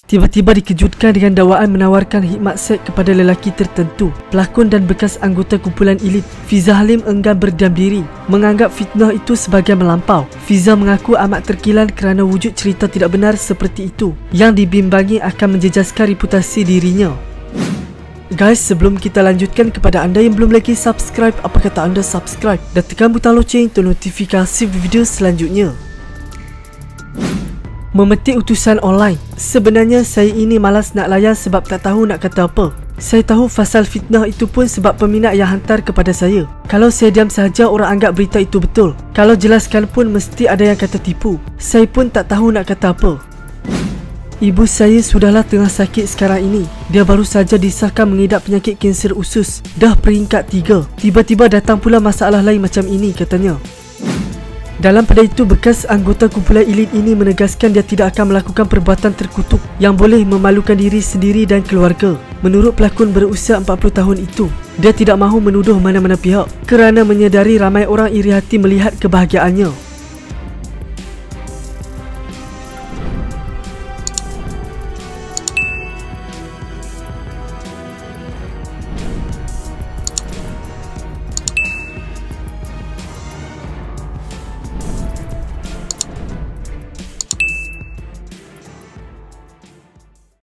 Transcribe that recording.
Tiba-tiba dikejutkan dengan dakwaan menawarkan khidmat seks kepada lelaki tertentu. Pelakon dan bekas anggota kumpulan elit Fiza Halim enggan berdiam diri, menganggap fitnah itu sebagai melampau. Fiza mengaku amat terkilan kerana wujud cerita tidak benar seperti itu yang dibimbangi akan menjejaskan reputasi dirinya. Guys, sebelum kita lanjutkan, kepada anda yang belum lagi subscribe, apa kata anda subscribe dan tekan butang loceng untuk notifikasi video selanjutnya. Memetik utusan online. Sebenarnya saya ini malas nak layan sebab tak tahu nak kata apa. Saya tahu fasal fitnah itu pun sebab peminat yang hantar kepada saya. Kalau saya diam sahaja, orang anggap berita itu betul. Kalau jelaskan pun mesti ada yang kata tipu. Saya pun tak tahu nak kata apa. Ibu saya sudahlah tengah sakit sekarang ini. Dia baru saja disahkan mengidap penyakit kanser usus. Dah peringkat 3. Tiba-tiba datang pula masalah lain macam ini, katanya. Dalam pada itu, bekas anggota kumpulan elit ini menegaskan dia tidak akan melakukan perbuatan terkutuk yang boleh memalukan diri sendiri dan keluarga. Menurut pelakon berusia 40 tahun itu, dia tidak mahu menuduh mana-mana pihak kerana menyedari ramai orang iri hati melihat kebahagiaannya.